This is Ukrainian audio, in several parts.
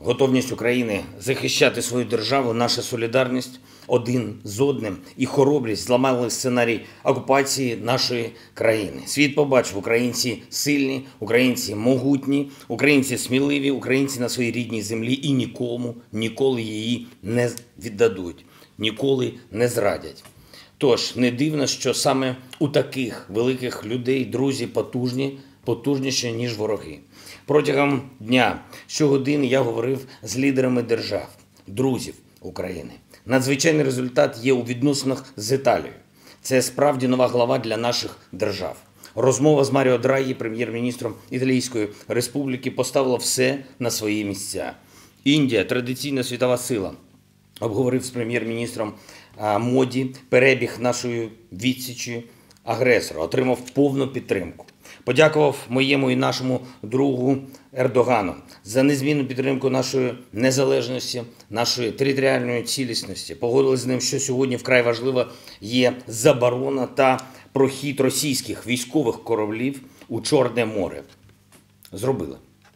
готовність України захищати свою державу, наша солідарність один з одним і хоробрість зламали сценарій окупації нашої країни. Світ побачив: українці сильні, українці могутні, українці сміливі, українці на своїй рідній землі і нікому ніколи її не віддадуть, ніколи не зрадять. Тож не дивно, що саме у таких великих людей друзі потужніші, ніж вороги. Протягом дня, щогодини я говорив з лідерами держав, друзів України. Надзвичайний результат є у відносинах з Італією. Це справді нова глава для наших держав. Розмова з Маріо Драгі, прем'єр-міністром Італійської Республіки, поставила все на свої місця. Індія – традиційна світова сила. Обговорив з прем'єр-міністром Моді перебіг нашої відсічі агресора, отримав повну підтримку. Подякував моєму і нашому другу Ердогану за незмінну підтримку нашої незалежності, нашої територіальної цілісності. Погодились з ним, що сьогодні вкрай важлива є заборона та прохід російських військових кораблів у Чорне море. Зробили.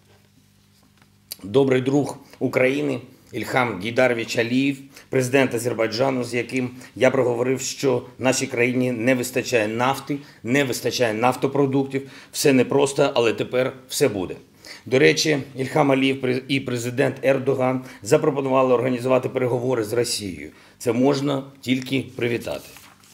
Добрий друг України Ільхам Гейдарович Алієв, президент Азербайджану, з яким я проговорив, що нашій країні не вистачає нафти, не вистачає нафтопродуктів. Все непросто, але тепер все буде. До речі, Ільхам Алієв і президент Ердоган запропонували організувати переговори з Росією. Це можна тільки привітати.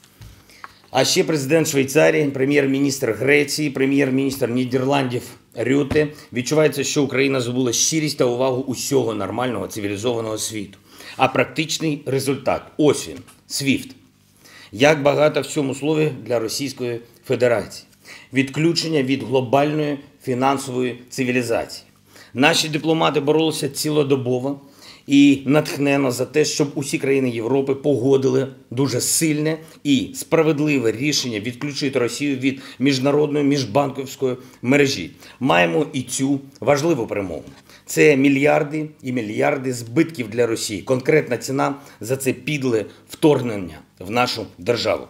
А ще президент Швейцарії, прем'єр-міністр Греції, прем'єр-міністр Нідерландів Рюте. Відчувається, що Україна здобула щирість та увагу усього нормального цивілізованого світу. А практичний результат – ось він – SWIFT. Як багато в цьому слові для Російської Федерації. Відключення від глобальної фінансової цивілізації. Наші дипломати боролися цілодобово і натхненно за те, щоб усі країни Європи погодили дуже сильне і справедливе рішення відключити Росію від міжнародної міжбанківської мережі. Маємо і цю важливу перемогу. Це мільярди і мільярди збитків для Росії. Конкретна ціна за це підле вторгнення в нашу державу.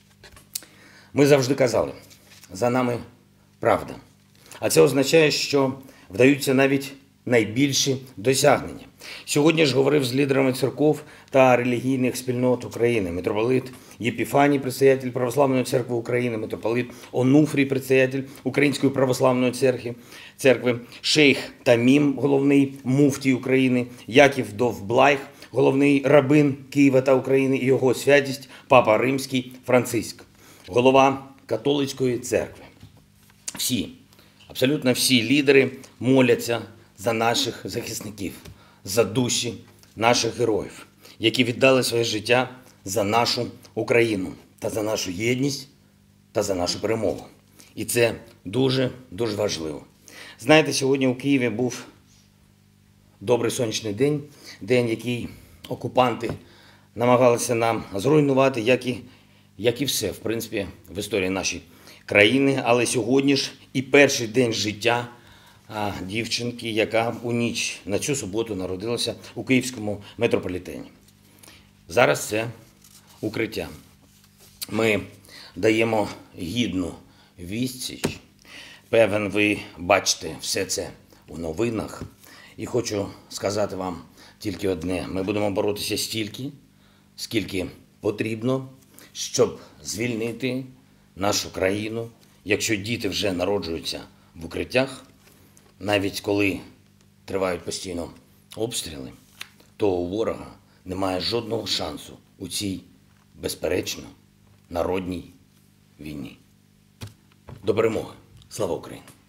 Ми завжди казали, за нами правда. А це означає, що вдаються навіть найбільші досягнення. Сьогодні ж говорив з лідерами церков та релігійних спільнот України. Митрополит Єпіфаній, предстоятель Православної церкви України, митрополит Онуфрій, предстоятель Української Православної церкви, шейх Тамім, головний муфтій України, Яків Довблайх, головний рабин Києва та України і його святість Папа Римський Франциск, голова католицької церкви. Всі, абсолютно всі лідери моляться за наших захисників, за душі наших героїв, які віддали своє життя за нашу Україну та за нашу єдність та за нашу перемогу. І це дуже, дуже важливо. Знаєте, сьогодні у Києві був добрий сонячний день, день, який окупанти намагалися нам зруйнувати, як і все, в принципі, в історії нашої країни. Але сьогодні ж і перший день життя дівчинки, яка у ніч на цю суботу народилася у Київському метрополітені. Зараз це укриття. Ми даємо гідну відсіч. Певен, ви бачите все це у новинах. І хочу сказати вам тільки одне. Ми будемо боротися стільки, скільки потрібно, щоб звільнити нашу країну. Якщо діти вже народжуються в укриттях, навіть коли тривають постійно обстріли, то у ворога немає жодного шансу у цій, безперечно, народній війні. До перемоги! Слава Україні!